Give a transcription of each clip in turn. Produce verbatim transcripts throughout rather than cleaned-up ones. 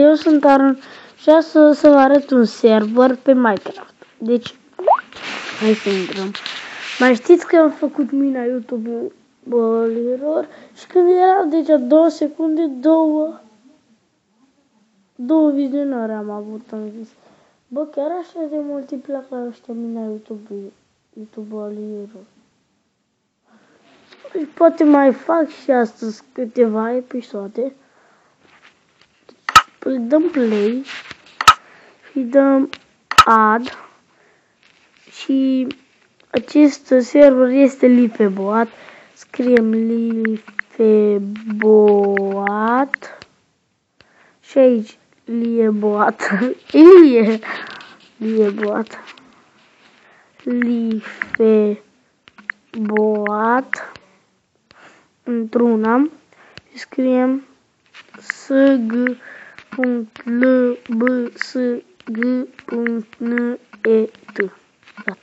eu sunt Aron și astăzi o să vă arăt un server pe Minecraft. Deci, hai să intrăm. Mai știți că am făcut mina YouTuberilor și când erau deja două secunde, două, două vizionări am avut, am zis. Bă, chiar așa de mult îi plac la ăștia mina YouTube, YouTuberilor. Și poate mai fac și astăzi câteva episoade. Îi dăm play și dăm add și acest server este Lifeboat. Scriem Lifeboat și aici Lieboat. Ilie Lieboat. Lifeboat într-una și scriem sg punct l b s g punct n e t. Gata.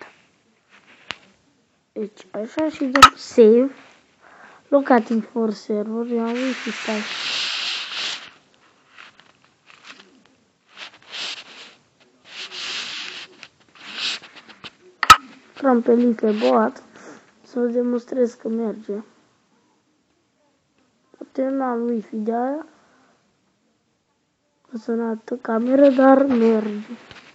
Deci așa și dăm save. Locating for server. Eu am wifi, stai. Intrăm pe Lifeboat să vă demonstrez că merge. Poate nu am wifi de aia. A sunat camera, dar merge.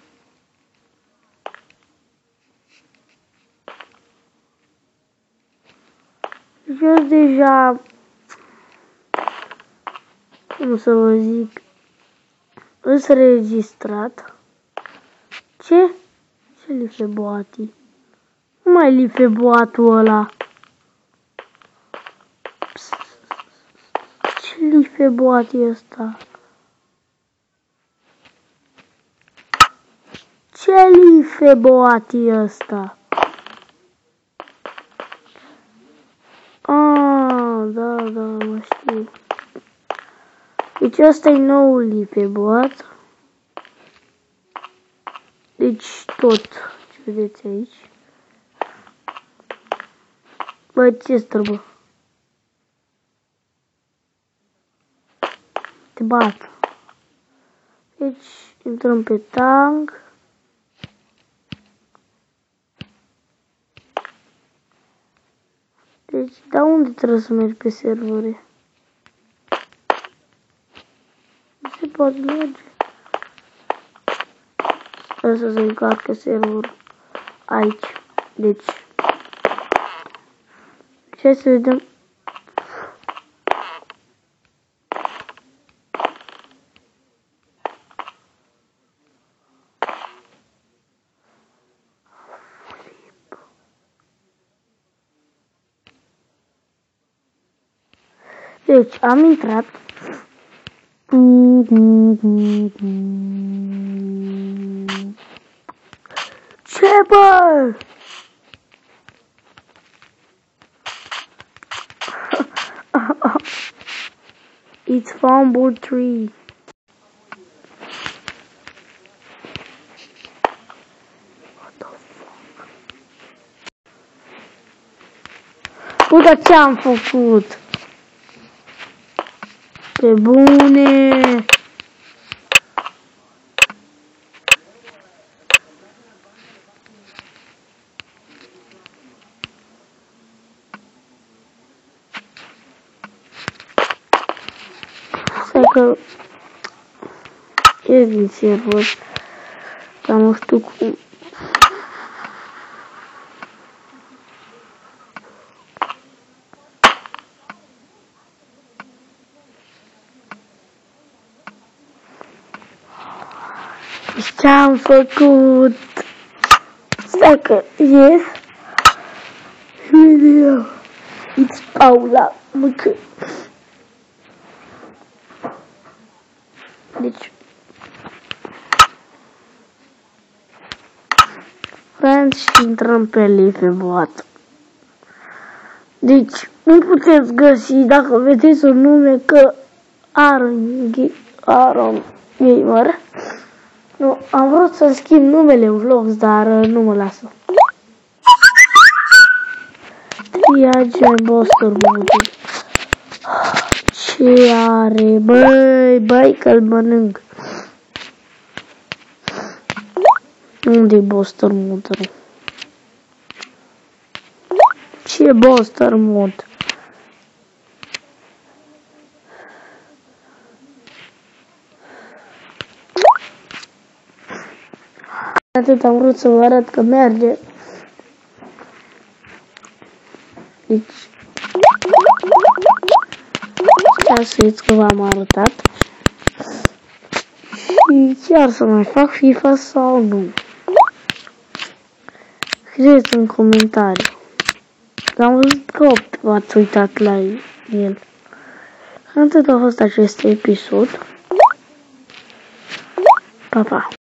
Eu deja, cum să vă zic, îs registrat. Ce? Ce Lifeboati? Nu mai Lifeboatul ăla. Psst. Ce Lifeboat e ăsta? Ce Lifeboat e ăsta? Ah, da, da, mă știu. Deci ăsta e noul Lifeboat. Deci tot ce vedeți aici. Bă, ce străbă? Te bat. Deci intrăm pe tang. Deci, dar unde trebuie să mergi pe servere? Nu se poate merge. Sper să se încarcă serverul aici. Deci, ce să vedem? Deci, am intrat. Ce, bă? It's Fumble Tree. What the fuck? Uite ce am făcut. Pe bune! Stai că e din server, dar nu știu cum. Ce-am făcut? Stai că ies video. It's Paula. Măcă. Deci friends și intrăm pe Lifeboat. Deci nu puteți găsi dacă vedeți un nume că Aron Aron Gamer. Nu, am vrut să schimb numele în vlogs, dar nu mă lasă. Triage Buster Mode. Ce are? Băi, băi că-l mănânc. Unde e Buster Motor? Ce e Buster Motor? Atât am vrut să vă arăt că merge. Deci, ca să știți că v-am arătat. Și chiar să mai fac FIFA sau nu. Scrieți în comentarii. Am văzut că v-ați uitat la el. Atât a fost acest episod. Pa, pa!